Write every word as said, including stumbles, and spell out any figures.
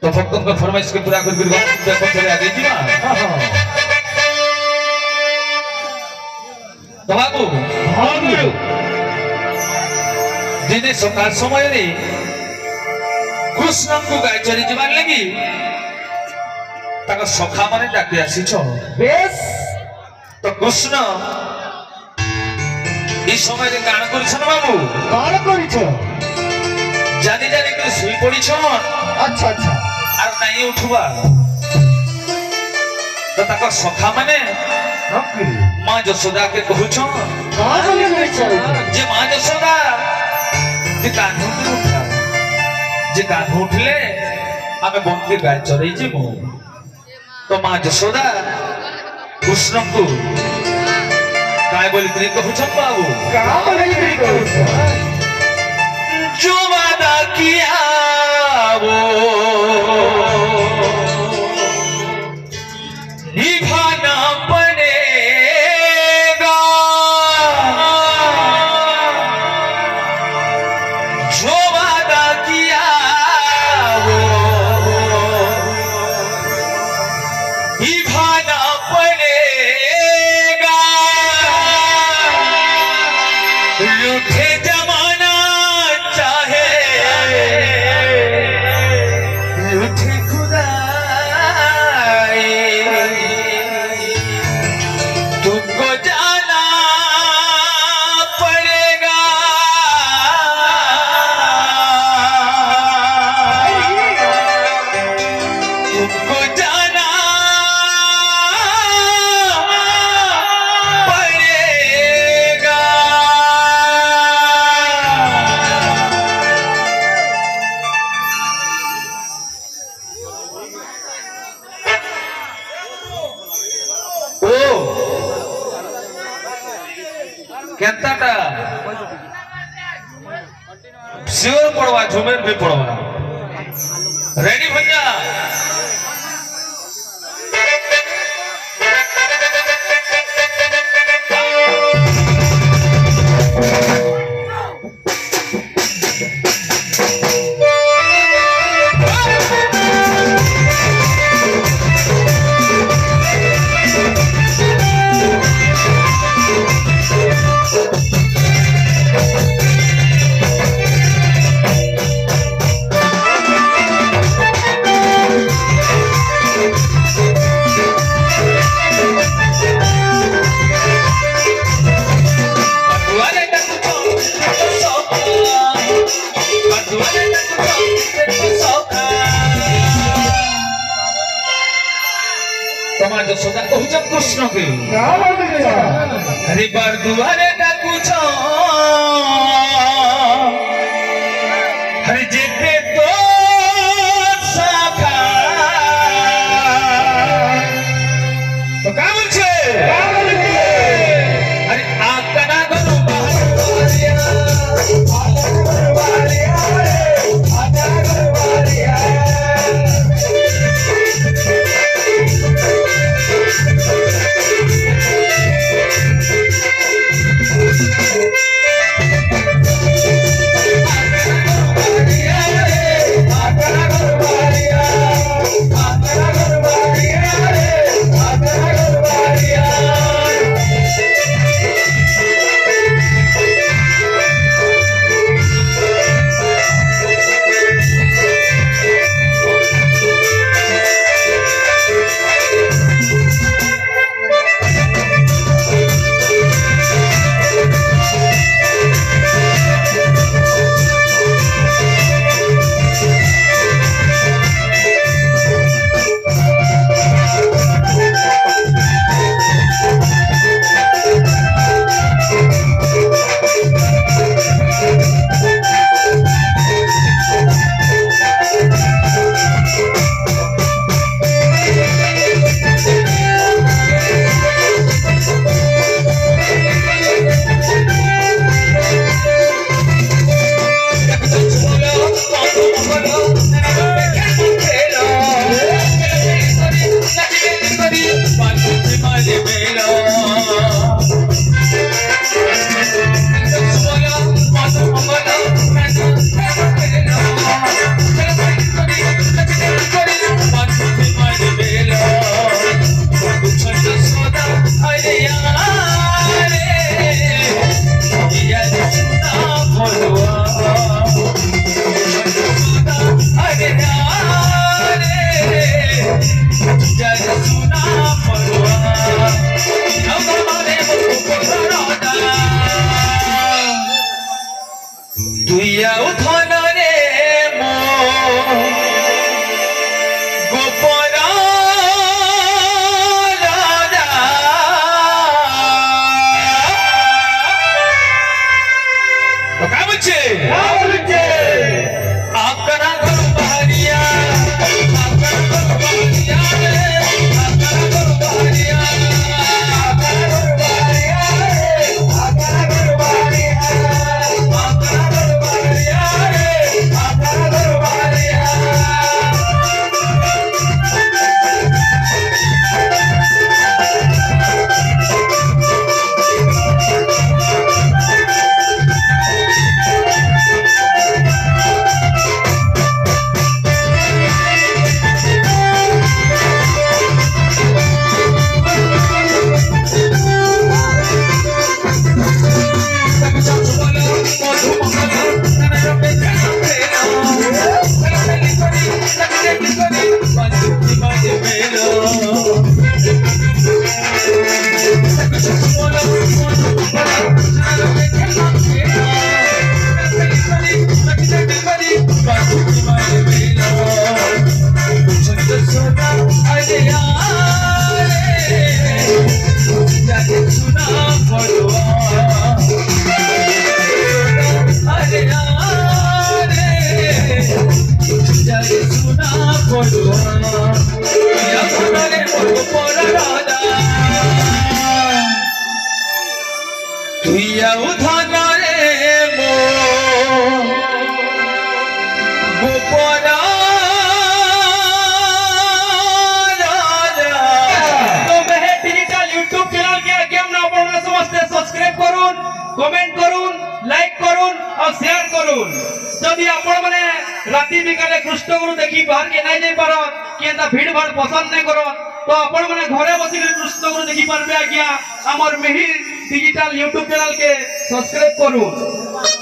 तो भक्तों का फरमाइश के पूरा कर बिरगा देखो चले आगे जी ना हां हां तो बाबू हां गुरु दिने सकाळ समय रे कृष्ण को गाय चरी जीवान लगी ताका सखा माने डाके आसी छ बेस तो कृष्ण इस समय रे गान करिछ न बाबू गान करिछ जानी जानी के सुई पड़ी छ अच्छा अच्छा आर नहीं उठवा तो ताका सखा माने मां यशोदा के कहू छ मां जे मां यशोदा जे कान उठा जे कान उठले आमे बन के गाय चरई जीमु तो मां यशोदा कृष्ण को काय बोली तरी कहू छ बाबू का बोली तरी कहू छ जो वादा किया वो निभाना पड़ेगा जो वादा किया वो निभाना पड़ेगा रूठे जमाना चाहे रूठे खुदाई तुमको जाना पड़ेगा तुमको जाना पड़ेगा ओ केंताटा श्योर पड़वा झुमेर भी पड़वा रेडी भैया समाज सदा कहू छ कृष्ण के अरे बार दुआरे डाकू छ हरि जेते तो सखा तो का बोल छे अरे आकना गनु बाहरिया बाहरिया आजा बाहरिया जय सुना पड़ुआ हमारे दुइया उधन रे मो गोपरा राजा तो क्या बच्चे आकरा घर बहरिया आकरा घर बहरिया आकरा घर बहरिया आकरा घर बहरिया आकरा घर बहरिया आकरा घर बहरिया तुइया उधन रे मो गोपरा राजा तो मेहे डिजिटल यूट्यूब चैनल के आगे हम ना बोलना समझते सब्सक्राइब करूँ कमेंट करूँ लाइक करूँ और शेयर करूँ जदि आपण माने राति बिकाले कृष्ण गुरु देखी बाहर के नहीं जाई पारो कि एंता भीड़ भाड़ पसंद नहीं करो तो आपण माने घरे बसी कृष्ण गुरु देखी पारबे आज्ञा हमर मेही डिजिटल यूट्यूब चैनल के सब्सक्राइब करूँ।